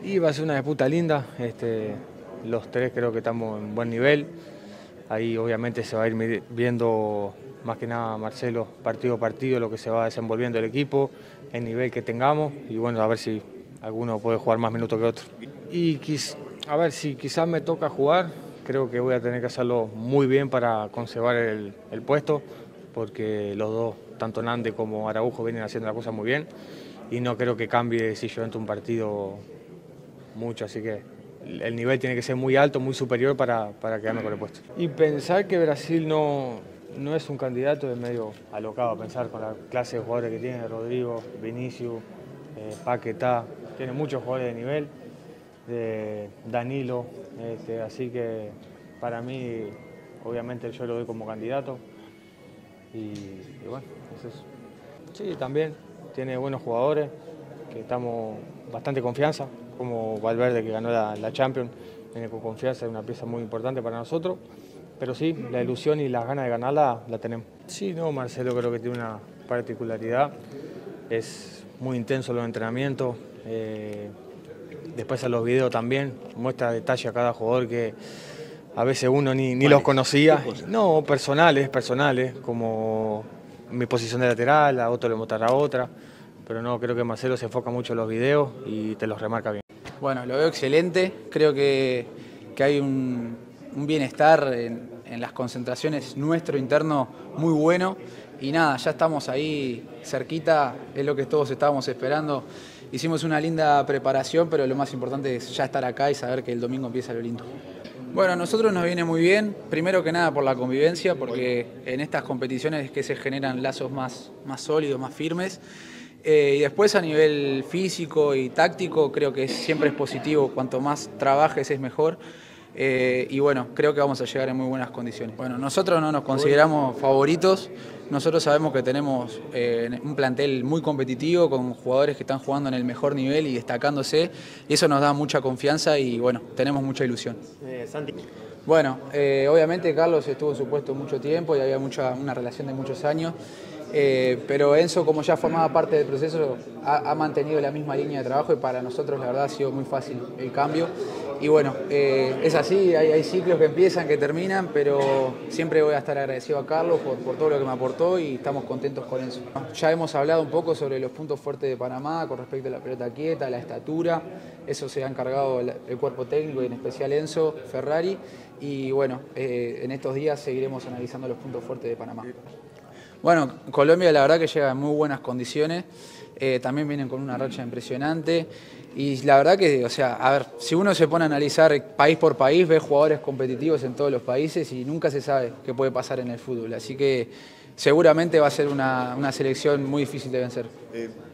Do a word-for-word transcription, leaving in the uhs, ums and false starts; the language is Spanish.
Y va a ser una disputa linda, este, los tres creo que estamos en buen nivel, ahí obviamente se va a ir viendo más que nada Marcelo partido a partido lo que se va desenvolviendo el equipo, el nivel que tengamos y bueno, a ver si alguno puede jugar más minutos que otro. Y quiz, a ver si quizás me toca jugar, creo que voy a tener que hacerlo muy bien para conservar el, el puesto, porque los dos, tanto Nande como Araujo, vienen haciendo la cosa muy bien y no creo que cambie si yo entro un partido mucho, así que el nivel tiene que ser muy alto, muy superior para, para quedarme con el puesto. Y pensar que Brasil no, no es un candidato es medio alocado, pensar con la clase de jugadores que tiene Rodrigo, Vinicius, eh, Paquetá, tiene muchos jugadores de nivel, de Danilo, este, así que para mí obviamente yo lo doy como candidato y, y bueno, es eso. Sí, también tiene buenos jugadores, que estamos bastante confianza, como Valverde que ganó la, la Champions, viene con confianza, es una pieza muy importante para nosotros, pero sí, la ilusión y las ganas de ganarla la tenemos. Sí, no, Marcelo creo que tiene una particularidad, es muy intenso los entrenamientos, eh, después a los videos también, muestra detalle a cada jugador que a veces uno ni, ni los conocía. No, personales, personales, como mi posición de lateral, a otro le mostrará otra, pero no, creo que Marcelo se enfoca mucho en los videos y te los remarca bien. Bueno, lo veo excelente, creo que, que hay un, un bienestar en, en las concentraciones nuestro interno muy bueno y nada, ya estamos ahí cerquita, es lo que todos estábamos esperando. Hicimos una linda preparación, pero lo más importante es ya estar acá y saber que el domingo empieza lo lindo. Bueno, a nosotros nos viene muy bien, primero que nada por la convivencia, porque en estas competiciones es que se generan lazos más, más sólidos, más firmes. Eh, y después a nivel físico y táctico creo que siempre es positivo, cuanto más trabajes es mejor. Eh, y bueno, creo que vamos a llegar en muy buenas condiciones. Bueno, nosotros no nos consideramos favoritos, nosotros sabemos que tenemos eh, un plantel muy competitivo con jugadores que están jugando en el mejor nivel y destacándose, y eso nos da mucha confianza y bueno, tenemos mucha ilusión. Eh, Santi. Bueno, eh, obviamente Carlos estuvo en su puesto mucho tiempo y había mucha, una relación de muchos años, eh, pero Enzo, como ya formaba parte del proceso, ha, ha mantenido la misma línea de trabajo y para nosotros la verdad ha sido muy fácil el cambio. Y bueno, eh, es así, hay, hay ciclos que empiezan, que terminan, pero siempre voy a estar agradecido a Carlos por, por todo lo que me aportó y estamos contentos con eso. Ya hemos hablado un poco sobre los puntos fuertes de Panamá con respecto a la pelota quieta, la estatura, eso se ha encargado el, el cuerpo técnico y en especial Enzo Ferrari. Y bueno, eh, en estos días seguiremos analizando los puntos fuertes de Panamá. Bueno, Colombia la verdad que llega en muy buenas condiciones, eh, también vienen con una racha impresionante y la verdad que, o sea, a ver, si uno se pone a analizar país por país, ve jugadores competitivos en todos los países y nunca se sabe qué puede pasar en el fútbol, así que seguramente va a ser una, una selección muy difícil de vencer. Eh.